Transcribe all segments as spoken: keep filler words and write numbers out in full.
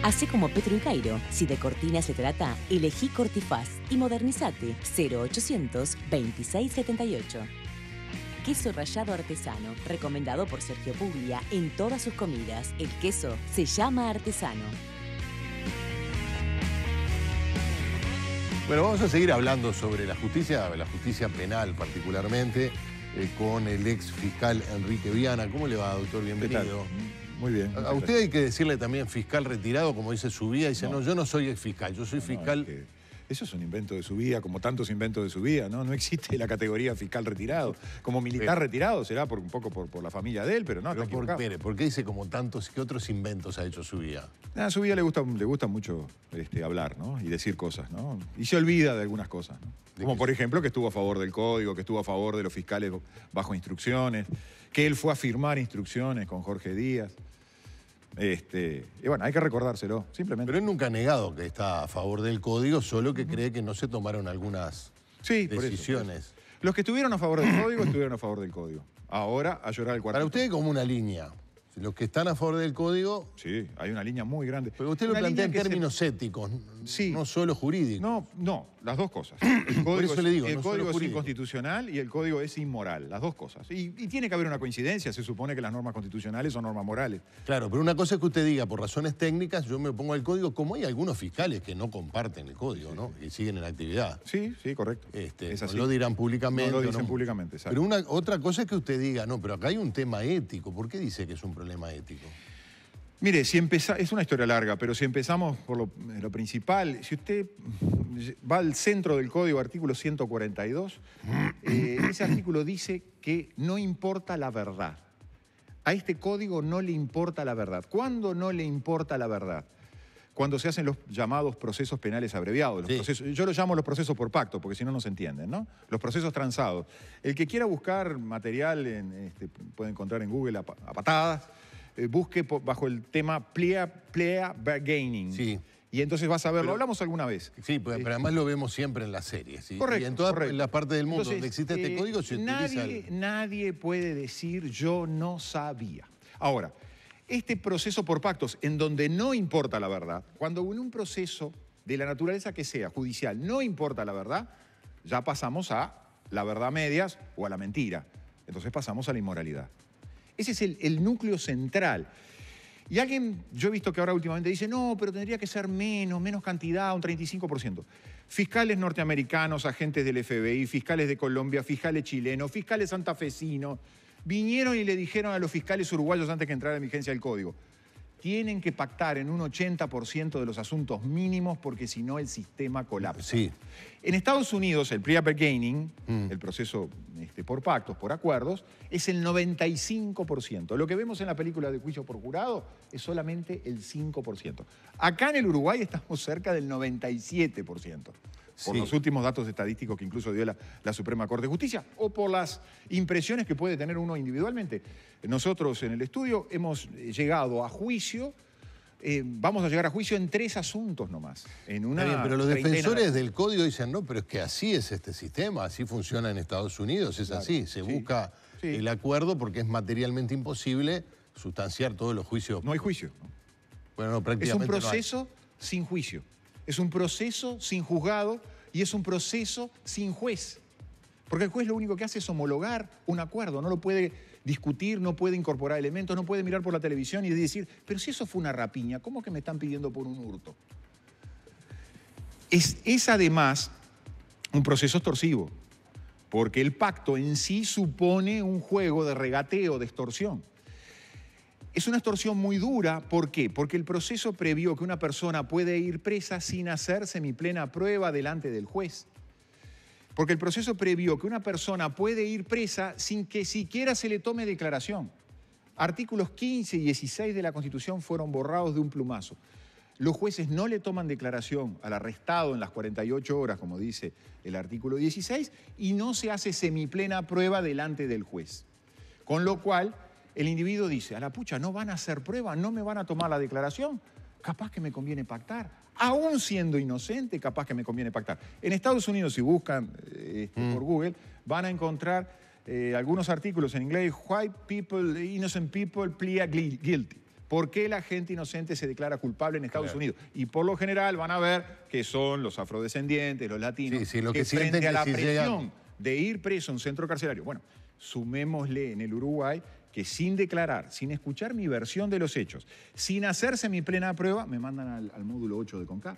Hacé como Petro y Cairo. Si de cortina se trata, elegí Cortifaz y modernizate. cero ochocientos veintiséis setenta y ocho. Queso rallado artesano, recomendado por Sergio Puglia en todas sus comidas. El queso se llama artesano. Bueno, vamos a seguir hablando sobre la justicia, la justicia penal particularmente, eh, con el ex fiscal Enrique Viana. ¿Cómo le va, doctor? Bienvenido. Muy bien. A usted hay que decirle también fiscal retirado, como dice Subía, dice, no, no yo no soy ex fiscal, yo soy no, fiscal... No, es que eso es un invento de Subía, como tantos inventos de Subía, ¿no? No existe la categoría fiscal retirado. Como militar sí. retirado será por, un poco por, por la familia de él, pero no, pero está por, equivocado. Pere, ¿por qué dice como tantos, qué otros inventos ha hecho Subía? A Subía le gusta, le gusta mucho este, hablar, ¿no? Y decir cosas, ¿no? Y se olvida de algunas cosas, ¿no? Como por ejemplo que estuvo a favor del código, que estuvo a favor de los fiscales bajo instrucciones, que él fue a firmar instrucciones con Jorge Díaz. Este, y bueno, hay que recordárselo, simplemente. Pero él nunca ha negado que está a favor del código, solo que uh-huh. cree que no se tomaron algunas sí, decisiones. Por eso, por eso. Los que estuvieron a favor del código, estuvieron a favor del código. Ahora, a llorar el cuarto. Para usted hay como una línea. Los que están a favor del código... Sí, hay una línea muy grande. Pero usted lo plantea en términos se... éticos, sí. no solo jurídicos. No, no, las dos cosas. El código, Por eso es, le digo, el no código solo es inconstitucional y el código es inmoral, las dos cosas. Y, y tiene que haber una coincidencia, se supone que las normas constitucionales son normas morales. Claro, pero una cosa es que usted diga, por razones técnicas, yo me opongo al código, como hay algunos fiscales que no comparten el código, sí, ¿no? Y siguen en actividad. Sí, sí, correcto. Este, es así. No lo dirán públicamente. No lo dicen no, públicamente, exacto. Pero una, otra cosa es que usted diga, no, pero acá hay un tema ético. ¿Por qué dice que es un problema ético? Mire, si empeza, es una historia larga, pero si empezamos por lo, lo principal, si usted va al centro del código, artículo ciento cuarenta y dos, eh, ese artículo dice que no importa la verdad. A este código no le importa la verdad. ¿Cuándo no le importa la verdad? Cuando se hacen los llamados procesos penales abreviados. Los sí. procesos, yo los llamo los procesos por pacto, porque si no, no se entienden, ¿no? Los procesos transados. El que quiera buscar material, en, este, puede encontrar en Google a, a patadas, eh, busque por, bajo el tema plea, plea bargaining. Sí. Y entonces vas a ver, pero, lo hablamos alguna vez. Sí, pero, pero además lo vemos siempre en las series. ¿sí? Correcto, y en todas correcto. las partes del mundo entonces, donde existe este eh, código se nadie, utiliza... El... Nadie puede decir yo no sabía. Ahora, este proceso por pactos, en donde no importa la verdad, cuando en un proceso de la naturaleza que sea, judicial, no importa la verdad, ya pasamos a la verdad a medias o a la mentira. Entonces pasamos a la inmoralidad. Ese es el, el núcleo central. Y alguien, yo he visto que ahora últimamente dice, no, pero tendría que ser menos, menos cantidad, un treinta y cinco por ciento. Fiscales norteamericanos, agentes del F B I, fiscales de Colombia, fiscales chilenos, fiscales santafesinos, vinieron y le dijeron a los fiscales uruguayos antes que entrara en vigencia el código, tienen que pactar en un ochenta por ciento de los asuntos mínimos porque si no el sistema colapsa. Sí. En Estados Unidos el plea bargaining, mm. el proceso este, por pactos, por acuerdos, es el noventa y cinco por ciento. Lo que vemos en la película de juicio por jurado es solamente el cinco por ciento. Acá en el Uruguay estamos cerca del noventa y siete por ciento. Por sí. los últimos datos estadísticos que incluso dio la, la Suprema Corte de Justicia, o por las impresiones que puede tener uno individualmente. Nosotros en el estudio hemos llegado a juicio, eh, vamos a llegar a juicio en tres asuntos nomás. En una bien, pero los defensores de... del código dicen, no, pero es que así es este sistema, así funciona en Estados Unidos, es claro, así, se sí, busca sí. el acuerdo porque es materialmente imposible sustanciar todos los juicios. No hay juicio. ¿no? Bueno, no, prácticamente es un proceso no sin juicio. Es un proceso sin juzgado y es un proceso sin juez. Porque el juez lo único que hace es homologar un acuerdo, no lo puede discutir, no puede incorporar elementos, no puede mirar por la televisión y decir, pero si eso fue una rapiña, ¿cómo que me están pidiendo por un hurto? Es, es además un proceso extorsivo, porque el pacto en sí supone un juego de regateo, de extorsión. Es una extorsión muy dura, ¿por qué? Porque el proceso previó que una persona puede ir presa sin hacer semiplena prueba delante del juez. Porque el proceso previó que una persona puede ir presa sin que siquiera se le tome declaración. Artículos quince y dieciséis de la Constitución fueron borrados de un plumazo. Los jueces no le toman declaración al arrestado en las cuarenta y ocho horas, como dice el artículo dieciséis, y no se hace semiplena prueba delante del juez. Con lo cual, el individuo dice, a la pucha, no van a hacer prueba, no me van a tomar la declaración, capaz que me conviene pactar. Aún siendo inocente, capaz que me conviene pactar. En Estados Unidos, si buscan eh, este, mm. por Google, van a encontrar eh, algunos artículos en inglés, White people, innocent people, plea guilty. ¿Por qué la gente inocente se declara culpable en Estados Claro. Unidos? Y por lo general van a ver que son los afrodescendientes, los latinos, Sí, sí, lo que, que sienten frente a que la si presión llegan- de ir preso a un centro carcelario. Bueno, sumémosle en el Uruguay que sin declarar, sin escuchar mi versión de los hechos, sin hacerse mi plena prueba, me mandan al, al módulo ocho de CONCAR.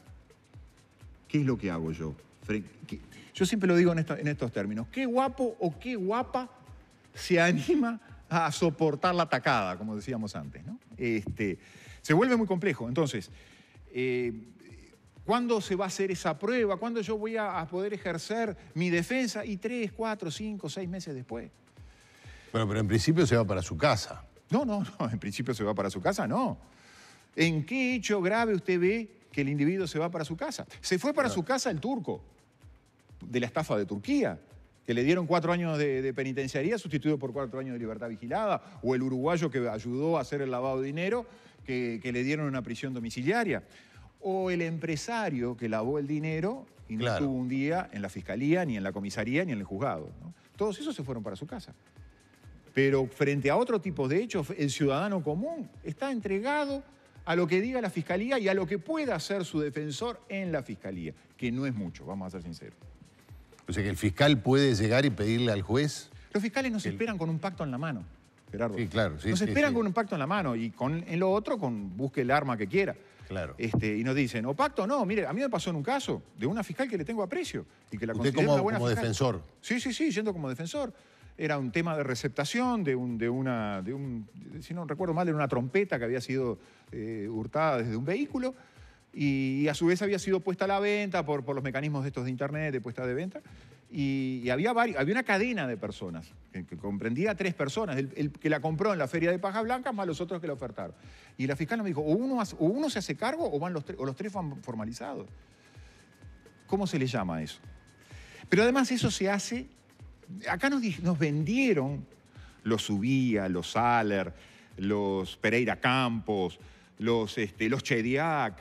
¿Qué es lo que hago yo? Fre- ¿qué? Yo siempre lo digo en, esto- en estos términos. ¿Qué guapo o qué guapa se anima a soportar la tacada, como decíamos antes, ¿no? Este, se vuelve muy complejo. Entonces, eh, ¿cuándo se va a hacer esa prueba? ¿Cuándo yo voy a, a poder ejercer mi defensa? Y tres, cuatro, cinco, seis meses después. Bueno, pero en principio se va para su casa. No, no, no, en principio se va para su casa, no. ¿En qué hecho grave usted ve que el individuo se va para su casa? Se fue para su casa el turco, de la estafa de Turquía, que le dieron cuatro años de, de penitenciaría sustituido por cuatro años de libertad vigilada, o el uruguayo que ayudó a hacer el lavado de dinero, que, que le dieron una prisión domiciliaria, o el empresario que lavó el dinero y no Claro. estuvo un día en la fiscalía, ni en la comisaría, ni en el juzgado, ¿no? Todos esos se fueron para su casa. Pero frente a otro tipo de hechos, el ciudadano común está entregado a lo que diga la fiscalía y a lo que pueda hacer su defensor en la fiscalía, que no es mucho, vamos a ser sinceros. O sea que el fiscal puede llegar y pedirle al juez. Los fiscales nos El- esperan con un pacto en la mano, Gerardo. Sí, claro, sí, Nos sí, esperan sí. con un pacto en la mano y con, en lo otro con busque el arma que quiera. Claro. Este, y nos dicen, o pacto no, mire, a mí me pasó en un caso de una fiscal que le tengo aprecio y que la Usted considero como, una buena como fiscal. defensor. Sí, sí, sí, yendo como defensor. Era un tema de receptación de, un, de una, de un, si no recuerdo mal, de una trompeta que había sido eh, hurtada desde un vehículo y, a su vez había sido puesta a la venta por, por los mecanismos de estos de internet, de puesta de venta. Y, y había, varios, había una cadena de personas que, que comprendía a tres personas, el, el que la compró en la feria de Pajas Blancas más los otros que la ofertaron. Y la fiscal me dijo, o uno, hace- o uno se hace cargo o, van los, tre- o los tres van formalizados. ¿Cómo se le llama eso? Pero además eso se hace. Acá nos, di- nos vendieron los Subía, los Saller, los Pereira Campos, los, este, los Chediak.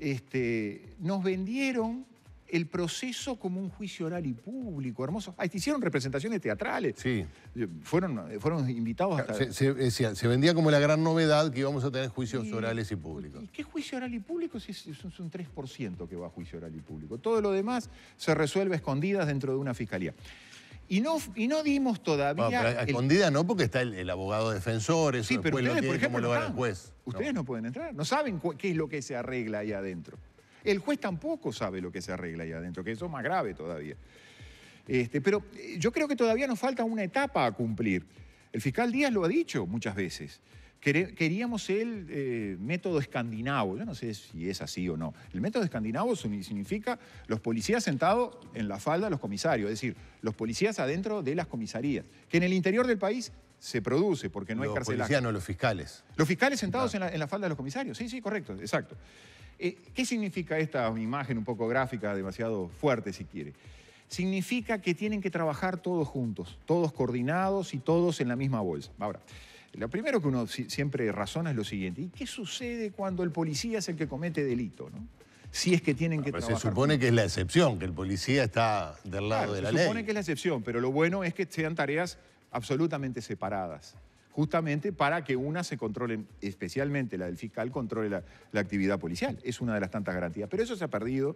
Este, nos vendieron el proceso como un juicio oral y público, hermoso. Ah, te hicieron representaciones teatrales. Sí. Fueron, fueron invitados hasta... Se, se- decía, se vendía como la gran novedad que íbamos a tener juicios Y- orales y públicos. ¿Y qué juicio oral y público? Si es, es un tres por ciento que va a juicio oral y público. Todo lo demás se resuelve a escondidas dentro de una fiscalía. Y no, y no dimos todavía... Bueno, pero a el- escondida no, porque está el, el abogado defensor, eso Sí, pero después lo ustedes, tiene por ejemplo, como no lugar el están. juez. Ustedes no. pueden entrar. No saben cu- qué es lo que se arregla ahí adentro. El juez tampoco sabe lo que se arregla ahí adentro, que eso es más grave todavía. Este, pero eh, yo creo que todavía nos falta una etapa a cumplir. El fiscal Díaz lo ha dicho muchas veces. Quere- Queríamos el eh, método escandinavo. Yo no sé si es así o no. El método escandinavo suni- significa los policías sentados en la falda de los comisarios, es decir, los policías adentro de las comisarías, que en el interior del país se produce porque no hay Los carcelaje. policías, no los fiscales. Los fiscales sentados en, la, en la falda de los comisarios. Sí, sí, correcto, exacto. Eh, ¿Qué significa esta imagen un poco gráfica, demasiado fuerte si quiere? Significa que tienen que trabajar todos juntos, todos coordinados y todos en la misma bolsa. Ahora, lo primero que uno si- siempre razona es lo siguiente. ¿Y qué sucede cuando el policía es el que comete delito, no? Si es que tienen que Pero se trabajar supone juntos. que es la excepción, que el policía está del lado Claro, de la se ley. supone que es la excepción, pero lo bueno es que sean tareas absolutamente separadas, justamente para que una se controle, especialmente la del fiscal, controle la, la actividad policial. Es una de las tantas garantías. Pero eso se ha perdido.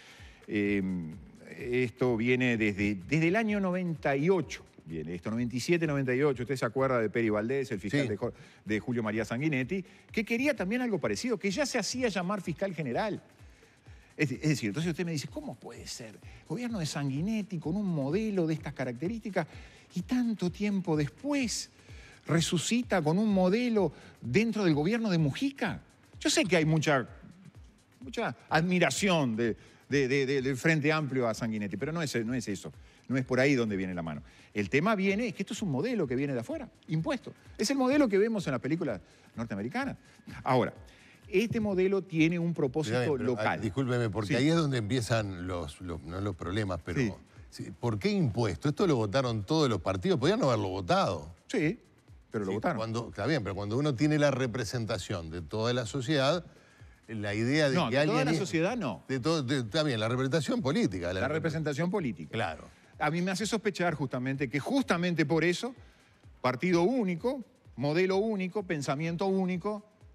Eh, esto viene desde, desde el año noventa y ocho. Viene esto, noventa y siete, noventa y ocho. Usted se acuerda de Peri Valdés, el fiscal Sí. de, Jo- de Julio María Sanguinetti, que quería también algo parecido, que ya se hacía llamar fiscal general. Es, es decir, entonces usted me dice, ¿cómo puede ser? Gobierno de Sanguinetti con un modelo de estas características y tanto tiempo después resucita con un modelo dentro del gobierno de Mujica. Yo sé que hay mucha, mucha admiración de, de- de- de- del Frente Amplio a Sanguinetti, pero no es, no es eso. No es por ahí donde viene la mano. El tema viene, es que esto es un modelo que viene de afuera, impuesto. Es el modelo que vemos en las películas norteamericanas. Ahora, este modelo tiene un propósito Dígame, pero, ah, local. discúlpeme, porque Sí. ahí es donde empiezan los, los- no los problemas, pero Sí. sí, ¿por qué impuesto? Esto lo votaron todos los partidos, podían no haberlo votado. Sí, pero lo Sí, votaron. Cuando, está bien, pero cuando uno tiene la representación de toda la sociedad, la idea de No, que de alguien... toda la es- sociedad no. De todo, de- está bien, la representación política. La representación política. Claro. A mí me hace sospechar justamente que justamente por eso, partido único, modelo único, pensamiento único,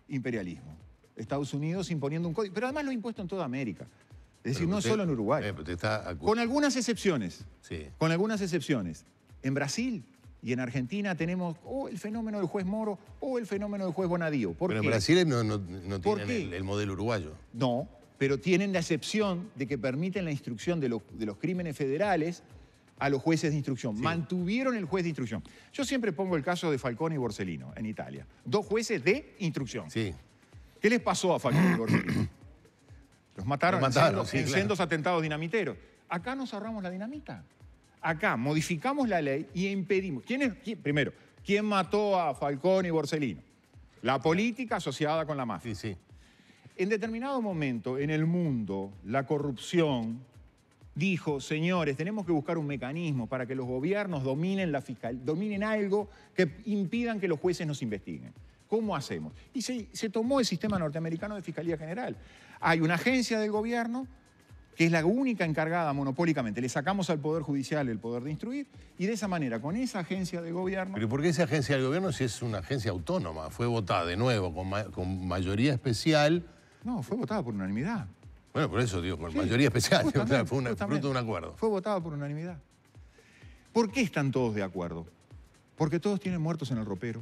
imperialismo. Estados Unidos imponiendo un código, pero además lo ha impuesto en toda América. Es decir, Pero no usted- solo en Uruguay. eh, usted está acu- Con algunas excepciones. Sí. Con algunas excepciones. En Brasil y en Argentina tenemos o el fenómeno del juez Moro o el fenómeno del juez Bonadío. ¿Por Pero qué? en Brasil no, no, no ¿Por tienen qué? el, el modelo uruguayo. No, pero tienen la excepción de que permiten la instrucción de los, de los crímenes federales a los jueces de instrucción. Sí. Mantuvieron el juez de instrucción. Yo siempre pongo el caso de Falcone y Borsellino en Italia. Dos jueces de instrucción. Sí. ¿Qué les pasó a Falcone y Borsellino? Los mataron, Los mataron, en sendos, sí, en claro. sendos atentados dinamiteros. Acá nos ahorramos la dinamita. Acá modificamos la ley y impedimos. ¿Quién es? quién- primero, ¿quién mató a Falcone y Borsellino? La política asociada con la mafia. Sí, sí. En determinado momento en el mundo, la corrupción dijo, señores, tenemos que buscar un mecanismo para que los gobiernos dominen, la fiscal, dominen algo que impidan que los jueces nos investiguen. ¿Cómo hacemos? Y se, se tomó el sistema norteamericano de Fiscalía General. Hay una agencia del gobierno que es la única encargada monopólicamente. Le sacamos al Poder Judicial el poder de instruir y de esa manera, con esa agencia de gobierno... Pero ¿por qué esa agencia del gobierno si es una agencia autónoma? Fue votada de nuevo con, ma- con mayoría especial. No, fue votada por unanimidad. Bueno, por eso digo, con Sí, mayoría especial. O sea, justamente, fue una, justamente. fruto de un acuerdo. Fue votada por unanimidad. ¿Por qué están todos de acuerdo? Porque todos tienen muertos en el ropero.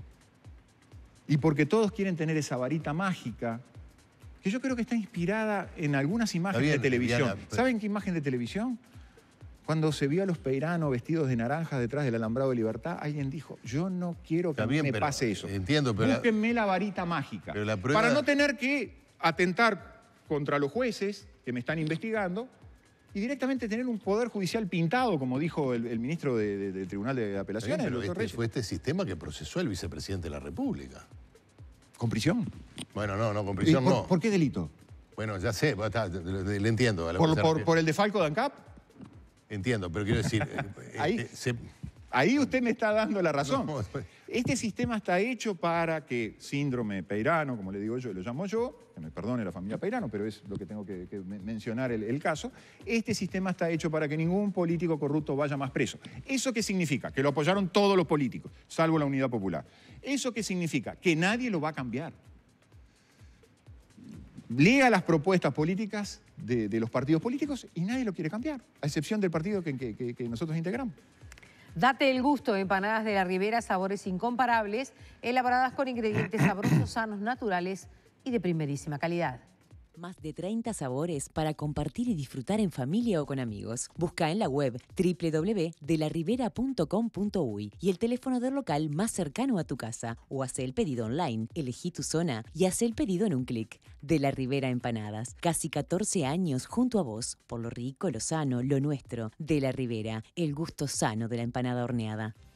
Y porque todos quieren tener esa varita mágica que yo creo que está inspirada en algunas imágenes bien, de televisión. Diana, pero- ¿Saben qué imagen de televisión? Cuando se vio a los Peirano vestidos de naranja detrás del alambrado de Libertad, alguien dijo, yo no quiero que Está bien, me pero- pase eso. entiendo, pero la- Búsquenme la varita mágica. Pero la prueba- Para no tener que atentar contra los jueces que me están investigando y directamente tener un poder judicial pintado, como dijo el, el ministro de- de- del Tribunal de Está bien, Apelaciones, el pero doctor este, Reyes. fue este sistema que procesó el vicepresidente de la República. ¿Con prisión? Bueno, no, no, con ¿Y prisión por, no. ¿Por qué delito? Bueno, ya sé, está, le, le entiendo. a lo ¿Por, que se por, refiere. por el defalco de ANCAP? Entiendo, pero quiero decir... eh, Ahí. eh, se- Ahí usted me está dando la razón. No, Este sistema está hecho para que síndrome Peirano, como le digo yo, lo llamo yo, que me perdone la familia Peirano, pero es lo que tengo que, que mencionar el, el caso. Este sistema está hecho para que ningún político corrupto vaya más preso. ¿Eso qué significa? Que lo apoyaron todos los políticos, salvo la Unidad Popular. ¿Eso qué significa? Que nadie lo va a cambiar. Lea las propuestas políticas de, de los partidos políticos y nadie lo quiere cambiar, a excepción del partido que, que- que- que nosotros integramos. Date el gusto, empanadas de la Ribera, sabores incomparables, elaboradas con ingredientes sabrosos, sanos, naturales y de primerísima calidad. Más de treinta sabores para compartir y disfrutar en familia o con amigos. Busca en la web doble u doble u doble u punto de la ribera punto com punto uy y el teléfono del local más cercano a tu casa. O hace el pedido online, elegí tu zona y hace el pedido en un clic. De la Ribera Empanadas. Casi catorce años junto a vos. Por lo rico, lo sano, lo nuestro. De la Ribera, el gusto sano de la empanada horneada.